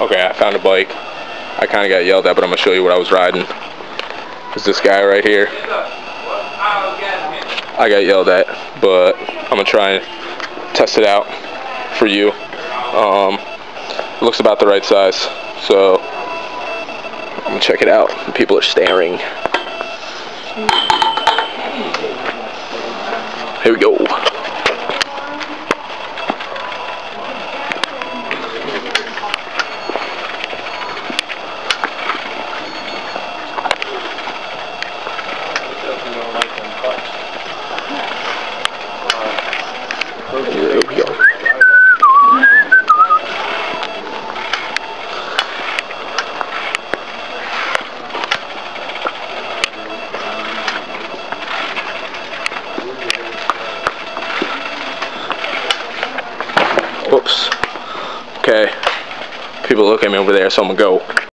Okay, I found a bike. I kind of got yelled at, but I'm going to show you what I was riding. It's this guy right here. I got yelled at, but I'm going to try and test it out for you. It looks about the right size, so I'm going to check it out. People are staring. Here we go. Here we go. Whoops. Okay. People look at me over there, so I'm gonna go.